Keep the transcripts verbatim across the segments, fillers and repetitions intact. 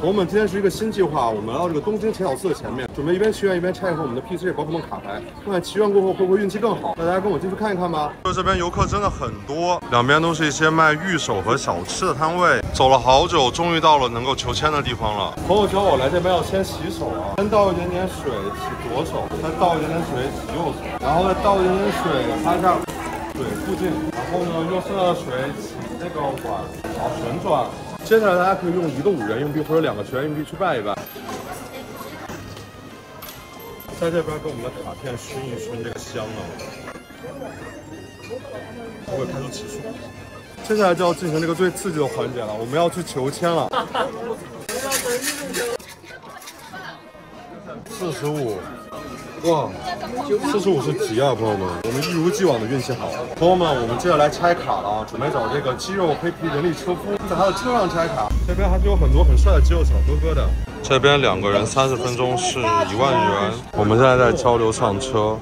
朋友们，今天是一个新计划，我们来到这个东京浅草寺的前面，准备一边祈愿一边拆一盒我们的 P C 宝可梦卡牌，看看祈愿过后会不会运气更好。那大家跟我进去看一看吧。这边游客真的很多，两边都是一些卖玉手和小吃的摊位。走了好久，终于到了能够求签的地方了。朋友教我来这边要先洗手啊，先倒一点点水洗左手，再倒一点点水洗右手，然后再倒一点点水擦一下嘴附近，然后呢用剩下的水洗这个碗，然后旋转。 接下来大家可以用一个五元硬币或者两个十元硬币去拜一拜，在这边给我们的卡片熏一熏这个香啊，不会开出奇数。接下来就要进行这个最刺激的环节了，我们要去求签了。四十五，哇，四十五是吉啊，朋友们，我们一如既往的运气好。朋友们，我们接下来拆卡了啊，准备找这个肌肉黑皮人力车夫，在他的车上拆卡。这边还是有很多很帅的肌肉小哥哥的。这边两个人三十分钟是一万元。我们现在在交流上车。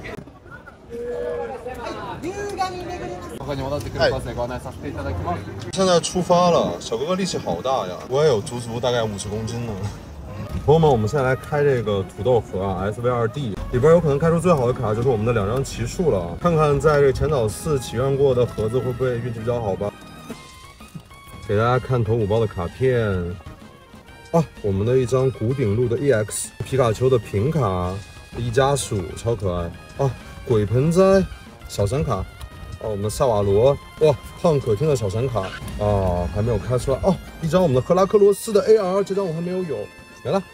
现在出发了，小哥哥力气好大呀，我也有足足大概五十公斤呢。朋友们，我们现在来开这个土豆盒啊 ，S V 二 D 里边有可能开出最好的卡，就是我们的两张奇数了。看看在这个浅草寺祈愿过的盒子会不会运气比较好吧。给大家看头五包的卡片啊，我们的一张古顶路的 E X 皮卡丘的平卡，一家鼠超可爱啊，鬼盆栽小闪卡。 哦，我们的萨瓦罗，哇，胖可听的小闪卡啊，还没有开出来哦。一张我们的赫拉克罗斯的 A R， 这张我还没有有，没了。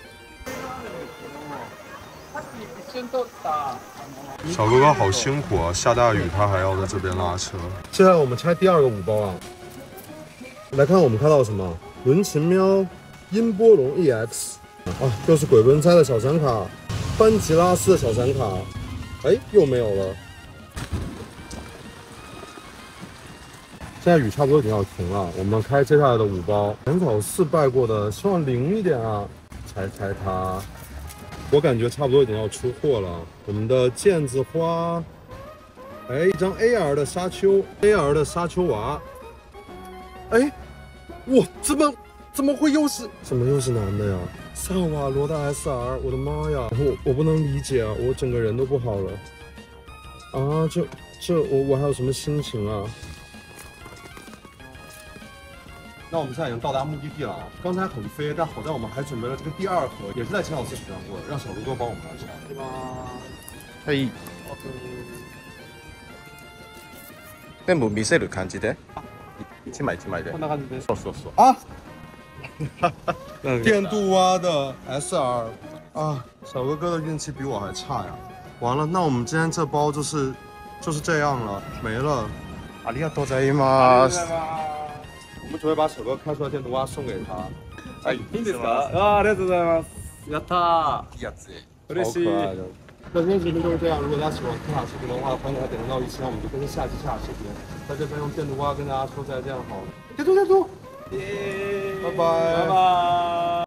小哥哥好辛苦啊，下大雨他还要在这边拉车。接下来我们拆第二个五包啊，来看我们看到什么？伦琴喵、音波龙 E X 啊，又是鬼盆栽的小闪卡，班吉拉斯的小闪卡，哎，又没有了。 现在雨差不多已经要停了，我们开接下来的五包。浅草寺拜过的，希望灵一点啊！拆拆它，我感觉差不多已经要出货了。我们的毽子花，哎，一张 A R 的沙丘 ，A R 的沙丘娃，哎，哇，怎么怎么会又是怎么又是男的呀？萨瓦罗的 S R， 我的妈呀！我我不能理解啊，我整个人都不好了啊！这这我我还有什么心情啊？ 那我们现在已经到达目的地了啊！刚才很飞，但好在我们还准备了这个第二盒，也是在浅草寺许愿过的，让小哥哥帮我们拿下，对吧？ はい。全部見せる感じで。一枚一枚で。 こんな感じです。 そうそうそう。 啊！电镀蛙的 S R 啊，小哥哥的运气比我还差呀！完了，那我们今天这包就是就是这样了，没了。 ありがとうございます。 我们准备把小哥开出来电镀蛙送给他。 はい、いいんですか？あ、ありがとうございます。やったー。 いいやつ。 嬉しい。 那今天视频就是这样，如果大家喜欢看卡视频的话，欢迎大家点赞到一千，我们就更新下期下视频。在这边用电镀蛙跟大家说再见好了，电镀电镀，耶，拜拜，拜拜。